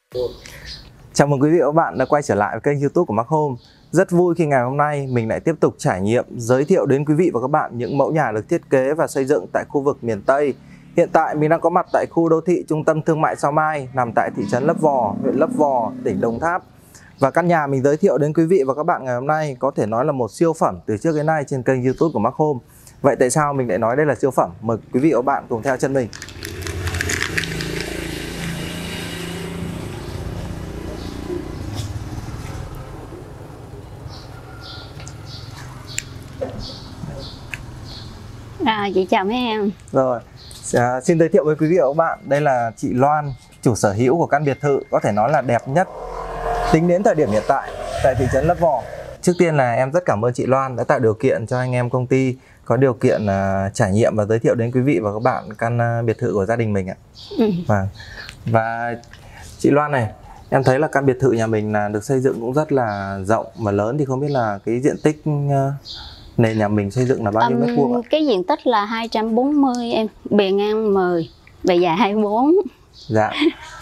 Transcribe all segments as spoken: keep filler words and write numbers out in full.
Chào mừng quý vị và các bạn đã quay trở lại với kênh YouTube của Mark Home. Rất vui khi ngày hôm nay mình lại tiếp tục trải nghiệm giới thiệu đến quý vị và các bạn những mẫu nhà được thiết kế và xây dựng tại khu vực miền Tây. Hiện tại mình đang có mặt tại khu đô thị trung tâm thương mại Sao Mai, nằm tại thị trấn Lấp Vò, huyện Lấp Vò, tỉnh Đồng Tháp. Và căn nhà mình giới thiệu đến quý vị và các bạn ngày hôm nay có thể nói là một siêu phẩm từ trước đến nay trên kênh YouTube của Mark Home. Vậy tại sao mình lại nói đây là siêu phẩm? Mời quý vị và các bạn cùng theo chân mình. À, chị chào mấy em. Rồi, à, xin giới thiệu với quý vị và các bạn, đây là chị Loan, chủ sở hữu của căn biệt thự có thể nói là đẹp nhất tính đến thời điểm hiện tại tại thị trấn Lấp Vò. Trước tiên là em rất cảm ơn chị Loan đã tạo điều kiện cho anh em công ty có điều kiện uh, trải nghiệm và giới thiệu đến quý vị và các bạn căn uh, biệt thự của gia đình mình ạ. Ừ. Và, và chị Loan này, em thấy là căn biệt thự nhà mình là được xây dựng cũng rất là rộng và lớn, thì không biết là cái diện tích uh, nền nhà mình xây dựng là bao nhiêu um, mét vuông ạ? Cái diện tích là hai trăm bốn mươi em, bề ngang mười, bề dài hai mươi bốn. Dạ.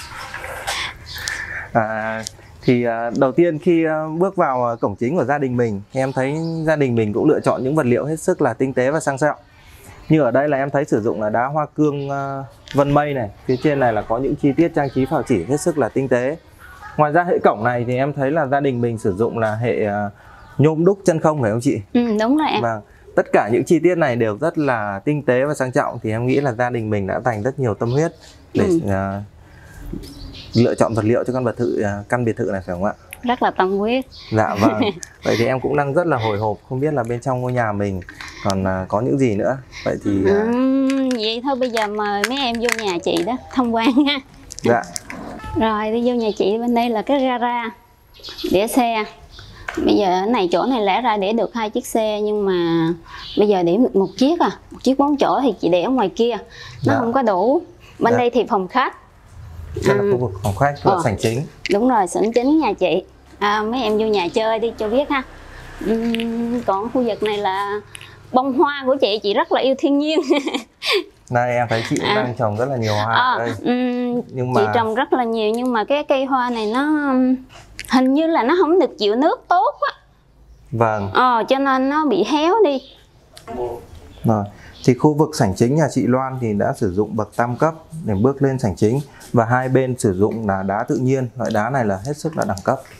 À, thì đầu tiên khi bước vào cổng chính của gia đình mình thì em thấy gia đình mình cũng lựa chọn những vật liệu hết sức là tinh tế và sang trọng. Như ở đây là em thấy sử dụng là đá hoa cương vân mây này, phía trên này là có những chi tiết trang trí phào chỉ hết sức là tinh tế. Ngoài ra hệ cổng này thì em thấy là gia đình mình sử dụng là hệ nhôm đúc chân không, phải không chị? Ừ, đúng rồi em. Vâng. Tất cả những chi tiết này đều rất là tinh tế và sang trọng, thì em nghĩ là gia đình mình đã dành rất nhiều tâm huyết để ừ. uh, lựa chọn vật liệu cho căn biệt thự uh, căn biệt thự này, phải không ạ? Rất là tâm huyết. Dạ vâng. Vậy thì em cũng đang rất là hồi hộp, không biết là bên trong ngôi nhà mình còn uh, có những gì nữa. Vậy thì uh... ừ, vậy thôi bây giờ mời mấy em vô nhà chị đó tham quan ha. Dạ. Rồi đi vô nhà chị, bên đây là cái gara để xe. Bây giờ cái này chỗ này lẽ ra để được hai chiếc xe, nhưng mà bây giờ để được một chiếc à, một chiếc bốn chỗ thì chị để ở ngoài kia nó dạ. không có đủ. Bên dạ. đây thì phòng khách. Đây là khu vực phòng khách, cửa ờ, sảnh chính. Đúng rồi, sảnh chính nhà chị. À, mấy em vô nhà chơi đi cho biết ha. Uhm, còn khu vực này là bông hoa của chị, chị rất là yêu thiên nhiên. Đây em thấy chị cũng à. đang trồng rất là nhiều hoa à, ở đây. Um, nhưng mà chị trồng rất là nhiều, nhưng mà cái cây hoa này nó hình như là nó không được chịu nước tốt á. Vâng. Ờ, cho nên nó bị héo đi. Rồi. Thì khu vực sảnh chính nhà chị Loan thì đã sử dụng bậc tam cấp để bước lên sảnh chính, và hai bên sử dụng là đá tự nhiên. Loại đá này là hết sức là đẳng cấp.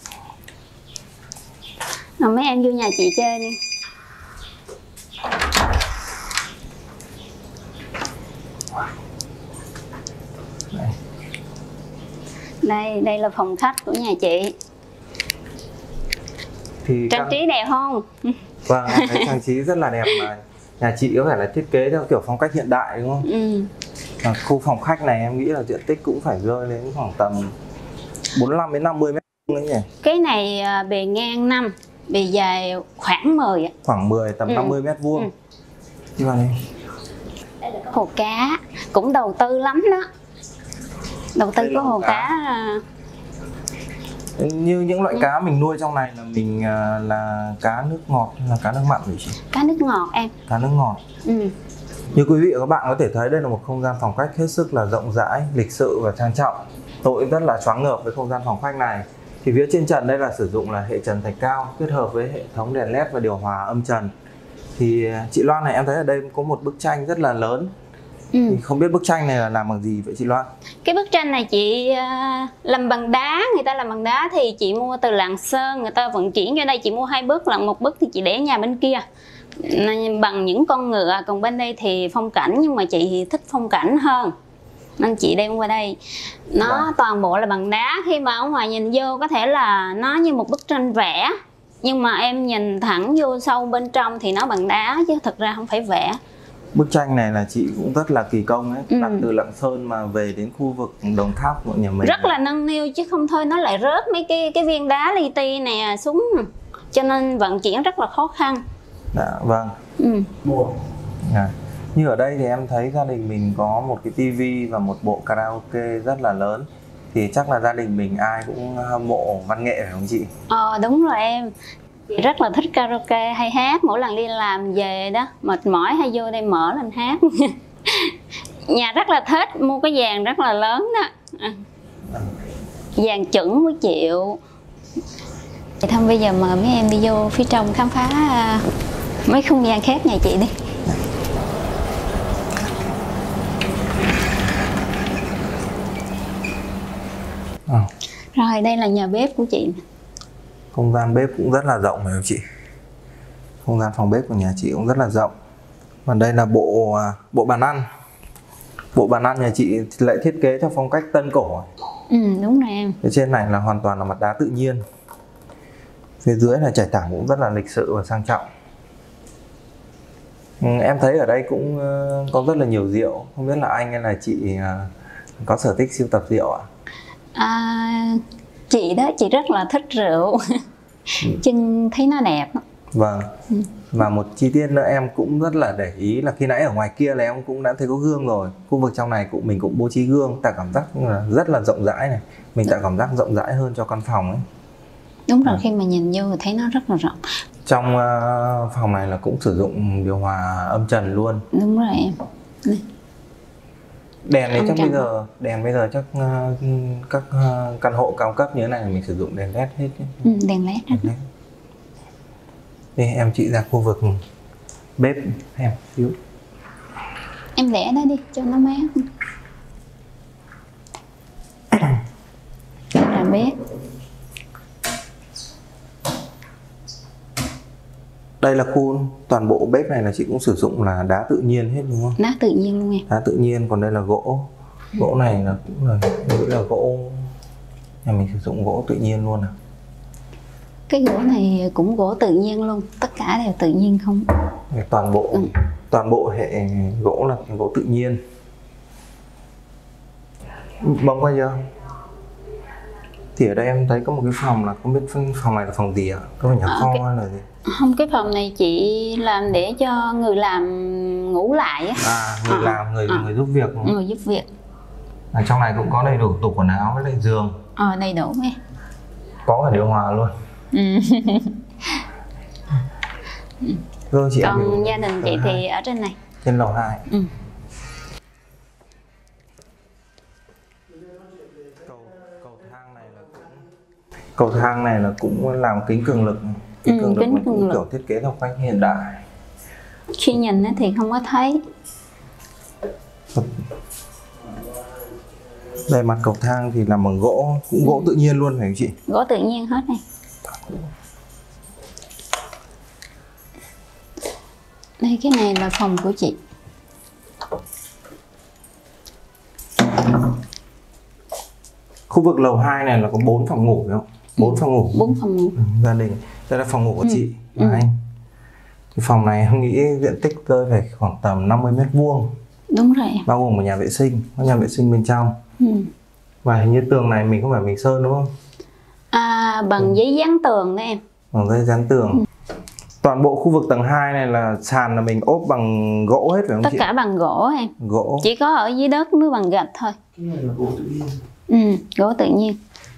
Rồi mấy em vô nhà chị chơi đi. Đây. Đây, đây là phòng khách của nhà chị. Thì trang căn... trí đẹp không? Vâng, em thấy trang trí rất là đẹp, mà nhà chị có phải là thiết kế theo kiểu phong cách hiện đại đúng không? Ừ. Và khu phòng khách này em nghĩ là diện tích cũng phải rơi đến khoảng tầm bốn mươi lăm đến năm mươi mét vuông đấy nhỉ? Cái này bề ngang năm, bề dài khoảng mười. Khoảng mười, tầm ừ. năm mươi mét vuông. Ừ. Đi vào đây. Đây là cái hồ cá, cũng đầu tư lắm đó. Đầu tư có hồ cá. cá Như những loại ừ. cá mình nuôi trong này là mình là cá nước ngọt hay là cá nước mặn vậy chị? Cá nước ngọt em. Cá nước ngọt. Ừ. Như quý vị và các bạn có thể thấy, đây là một không gian phòng khách hết sức là rộng rãi, lịch sự và trang trọng. Tôi rất là choáng ngợp với không gian phòng khách này. Thì phía trên trần đây là sử dụng là hệ trần thạch cao kết hợp với hệ thống đèn led và điều hòa âm trần. Thì chị Loan này, em thấy ở đây có một bức tranh rất là lớn. Ừ. Thì không biết bức tranh này là làm bằng gì vậy chị Loan? Cái bức tranh này chị làm bằng đá, người ta làm bằng đá thì chị mua từ Lạng Sơn, người ta vận chuyển cho đây, chị mua hai bức, lần một bức thì chị để nhà bên kia bằng những con ngựa, còn bên đây thì phong cảnh, nhưng mà chị thì thích phong cảnh hơn nên chị đem qua đây. Nó dạ. toàn bộ là bằng đá, khi mà ở ngoài nhìn vô có thể là nó như một bức tranh vẽ, nhưng mà em nhìn thẳng vô sâu bên trong thì nó bằng đá chứ thực ra không phải vẽ. Bức tranh này là chị cũng rất là kỳ công ấy, ừ. đặt từ Lạng Sơn mà về đến khu vực Đồng Tháp của nhà mình. Rất là nâng niu chứ không thôi nó lại rớt mấy cái cái viên đá li ti này xuống, cho nên vận chuyển rất là khó khăn. Dạ, vâng. Ừ. À, như ở đây thì em thấy gia đình mình có một cái tivi và một bộ karaoke rất là lớn. Thì chắc là gia đình mình ai cũng hâm mộ văn nghệ phải không chị? Ờ đúng rồi em. Chị rất là thích karaoke hay hát, mỗi lần đi làm về đó mệt mỏi hay vô đây mở lên hát. Nhà rất là thích, mua cái dàn rất là lớn đó. À. Dàn chuẩn mới chịu. Vậy thôi bây giờ mời mấy em đi vô phía trong khám phá mấy không gian khác nhà chị đi. À. Rồi đây là nhà bếp của chị. Không gian bếp cũng rất là rộng phải không chị? Không gian phòng bếp của nhà chị cũng rất là rộng. Và đây là bộ bộ bàn ăn. Bộ bàn ăn nhà chị lại thiết kế theo phong cách Tân cổ. Ừ đúng rồi em. Phía trên này là hoàn toàn là mặt đá tự nhiên. Phía dưới là trải thảm cũng rất là lịch sự và sang trọng. Ừ, em thấy ở đây cũng uh, có rất là nhiều rượu. Không biết là anh hay là chị uh, có sở thích sưu tập rượu ạ? À, chị đó, chị rất là thích rượu. Chân thấy nó đẹp. Vâng. Ừ. Và một chi tiết nữa em cũng rất là để ý là khi nãy ở ngoài kia là em cũng đã thấy có gương rồi. Khu vực trong này cũng mình cũng bố trí gương, tạo cảm giác là rất là rộng rãi này. Mình tạo cảm giác rộng rãi hơn cho căn phòng ấy. Đúng rồi, à. Khi mà nhìn vô thì thấy nó rất là rộng. Trong uh, phòng này là cũng sử dụng điều hòa âm trần luôn. Đúng rồi em. Đây. Đèn này âm chắc trần. bây giờ đèn bây giờ chắc uh, các uh, căn hộ cao cấp như thế này mình sử dụng đèn led hết. Ừ, đèn led. Đèn led. Đi em chị ra khu vực bếp em xíu. Em để đó đi cho nó mát. Đây là bếp. Đây là khu toàn bộ bếp này là chị cũng sử dụng là đá tự nhiên hết đúng không? Đá tự nhiên luôn em. Đá tự nhiên, còn đây là gỗ. Gỗ này là cũng là nghĩ là gỗ nhà mình sử dụng gỗ tự nhiên luôn à? Cái gỗ này cũng gỗ tự nhiên luôn, tất cả đều tự nhiên không? Toàn bộ ừ. toàn bộ hệ gỗ là gỗ tự nhiên. Bấm qua chưa? Thì ở đây em thấy có một cái phòng là không biết phòng này là phòng gì ạ? À? Có phải nhà kho hay là gì? Không, cái phòng này chị làm để cho người làm ngủ lại á. À, người à, làm, người à. người giúp việc. Người giúp việc. Ở trong này cũng có đầy đủ tủ quần áo với lại giường. Ờ, đầy đủ nghe. Có cả điều hòa luôn. Ừ. Rồi chị. Còn gia đình chị thì ở trên này. Trên lầu hai. Ừ. Cầu, cầu thang này là cũng cầu thang này là cũng làm kính cường lực. Kính ừ, cường lực kính cũng cường lực. kiểu thiết kế theo cách hiện đại. Khi nhìn thì không có thấy. Đây mặt cầu thang thì làm bằng gỗ, cũng gỗ tự nhiên luôn phải không chị? Gỗ tự nhiên hết này. Đây cái này là phòng của chị. Khu vực lầu hai này là có bốn phòng ngủ phải không? bốn phòng ngủ. bốn phòng ngủ. Ừ, gia đình. Đây là phòng ngủ của ừ. chị và ừ. anh. Cái phòng này em nghĩ diện tích rơi phải khoảng tầm năm mươi mét vuông. Đúng rồi. Bao gồm một nhà vệ sinh, có nhà vệ sinh bên trong. Ừ. Và hình như tường này mình không phải mình sơn đúng không? À, bằng ừ. giấy dán tường đó em. Bằng giấy dán tường. Ừ. Toàn bộ khu vực tầng hai này là sàn là mình ốp bằng gỗ hết phải không Tất chị? Tất cả bằng gỗ em. Gỗ. Chỉ có ở dưới đất mới bằng gạch thôi. Cái này là gỗ tự nhiên. Ừ, gỗ tự nhiên.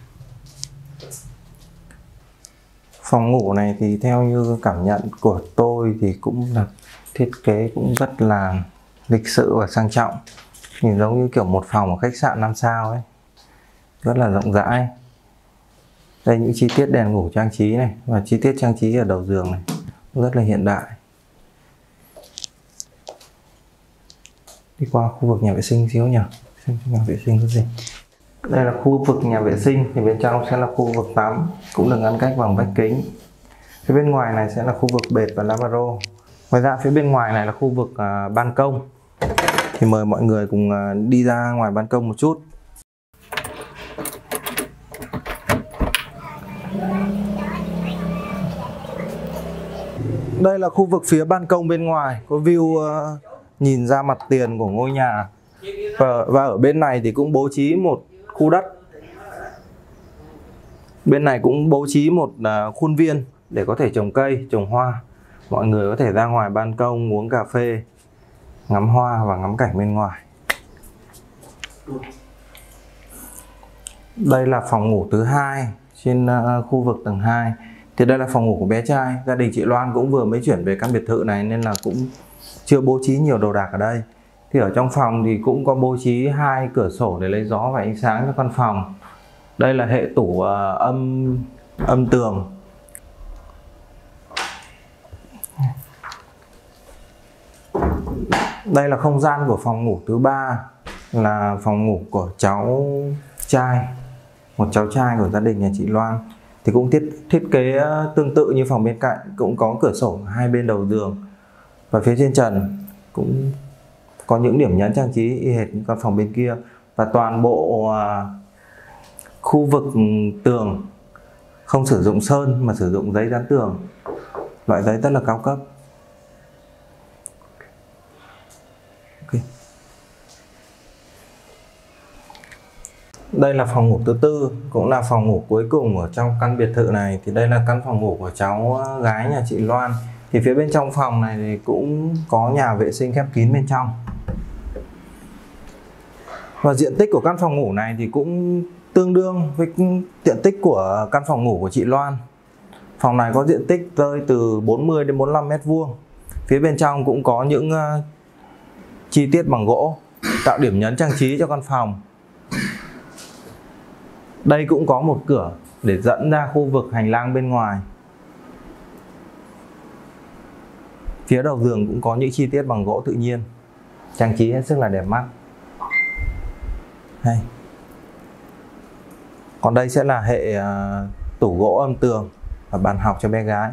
Phòng ngủ này thì theo như cảm nhận của tôi thì cũng là thiết kế cũng rất là lịch sự và sang trọng. Nhìn giống như kiểu một phòng ở khách sạn năm sao ấy. Rất là rộng rãi. Đây những chi tiết đèn ngủ trang trí này và chi tiết trang trí ở đầu giường này rất là hiện đại. Đi qua khu vực nhà vệ sinh xíu nhỉ. Xem nhà vệ sinh có gì. Đây là khu vực nhà vệ sinh, thì bên trong sẽ là khu vực tắm, cũng được ngăn cách bằng vách kính. Phía bên ngoài này sẽ là khu vực bệt và lavabo. Ngoài ra phía bên ngoài này là khu vực uh, ban công. Thì mời mọi người cùng uh, đi ra ngoài ban công một chút. Đây là khu vực phía ban công bên ngoài, có view uh, nhìn ra mặt tiền của ngôi nhà. Và, và ở bên này thì cũng bố trí một khu đất. Bên này cũng bố trí một uh, khuôn viên để có thể trồng cây, trồng hoa. Mọi người có thể ra ngoài ban công uống cà phê, ngắm hoa và ngắm cảnh bên ngoài. Đây là phòng ngủ thứ hai trên uh, khu vực tầng hai. Thì đây là phòng ngủ của bé trai. Gia đình chị Loan cũng vừa mới chuyển về căn biệt thự này nên là cũng chưa bố trí nhiều đồ đạc ở đây. Thì ở trong phòng thì cũng có bố trí hai cửa sổ để lấy gió và ánh sáng cho căn phòng. Đây là hệ tủ uh, âm âm tường. Đây là không gian của phòng ngủ thứ ba, là phòng ngủ của cháu trai, một cháu trai của gia đình nhà chị Loan. Thì cũng thiết thiết kế tương tự như phòng bên cạnh, cũng có cửa sổ hai bên đầu giường, và phía trên trần cũng có những điểm nhấn trang trí y hệt như căn phòng bên kia. Và toàn bộ uh, khu vực tường không sử dụng sơn mà sử dụng giấy dán tường, loại giấy rất là cao cấp. Okay. Đây là phòng ngủ thứ tư, cũng là phòng ngủ cuối cùng ở trong căn biệt thự này. Thì đây là căn phòng ngủ của cháu gái nhà chị Loan. Thì phía bên trong phòng này thì cũng có nhà vệ sinh khép kín bên trong. Và diện tích của căn phòng ngủ này thì cũng tương đương với diện tích của căn phòng ngủ của chị Loan. Phòng này có diện tích rơi từ bốn mươi đến bốn mươi lăm mét vuông. Phía bên trong cũng có những uh, chi tiết bằng gỗ tạo điểm nhấn trang trí cho căn phòng. Đây cũng có một cửa để dẫn ra khu vực hành lang bên ngoài. Phía đầu giường cũng có những chi tiết bằng gỗ tự nhiên, trang trí hết sức là đẹp mắt. Đây. Còn đây sẽ là hệ uh, tủ gỗ âm tường và bàn học cho bé gái.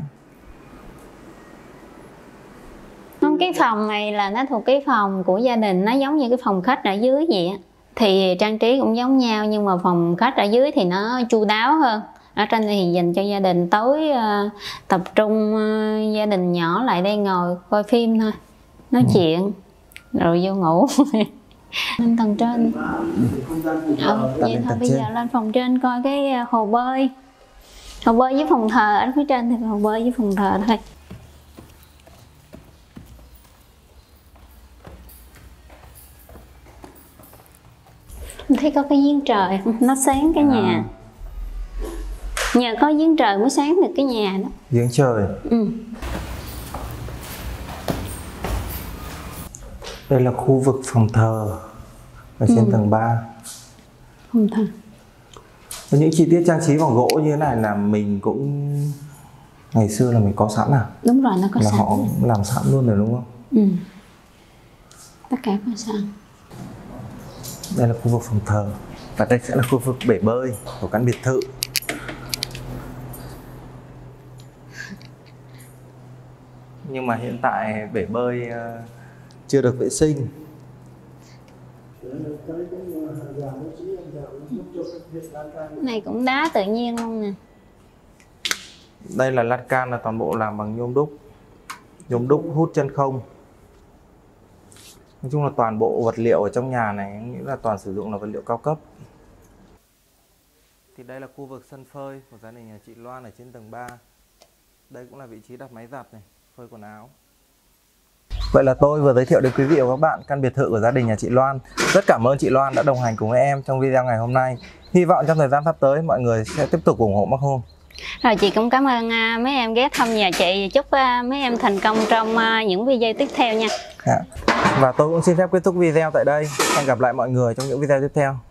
Cái phòng này là nó thuộc cái phòng của gia đình, nó giống như cái phòng khách ở dưới vậy á. Thì trang trí cũng giống nhau, nhưng mà phòng khách ở dưới thì nó chu đáo hơn. Ở trên thì dành cho gia đình tối uh, tập trung, uh, gia đình nhỏ lại đây ngồi coi phim thôi, nói ừ. chuyện rồi vô ngủ. Lên tầng trên. Ừ, vậy thôi bây giờ lên phòng trên coi cái hồ bơi. Hồ bơi với phòng thờ, ở phía trên thì hồ bơi với phòng thờ thôi. Thấy có cái giếng trời không? Nó sáng cái nhà. À. Nhờ có giếng trời mới sáng được cái nhà đó. Giếng trời. Ừ. Đây là khu vực phòng thờ ở trên ừ. tầng ba. Phòng thờ. Và những chi tiết trang trí bằng gỗ như thế này là mình cũng ngày xưa là mình có sẵn à? Đúng rồi, nó có là sẵn. Họ làm sẵn luôn rồi đúng không? Ừ. Tất cả có sẵn. Đây là khu vực phòng thờ. Và đây sẽ là khu vực bể bơi của căn biệt thự. Nhưng mà hiện tại bể bơi uh, chưa được vệ sinh. Này cũng đá tự nhiên luôn nè. Đây là lan can là toàn bộ làm bằng nhôm đúc. Nhôm đúc hút chân không. Nói chung là toàn bộ vật liệu ở trong nhà này nghĩa là toàn sử dụng là vật liệu cao cấp. Thì đây là khu vực sân phơi của gia đình nhà chị Loan ở trên tầng ba. Đây cũng là vị trí đặt máy giặt này, phơi quần áo. Vậy là tôi vừa giới thiệu đến quý vị và các bạn căn biệt thự của gia đình nhà chị Loan. Rất cảm ơn chị Loan đã đồng hành cùng với em trong video ngày hôm nay. Hy vọng trong thời gian sắp tới mọi người sẽ tiếp tục ủng hộ Mark Home. Rồi chị cũng cảm ơn uh, mấy em ghé thăm nhà chị. Chúc uh, mấy em thành công trong uh, những video tiếp theo nha. Và tôi cũng xin phép kết thúc video tại đây. Hẹn gặp lại mọi người trong những video tiếp theo.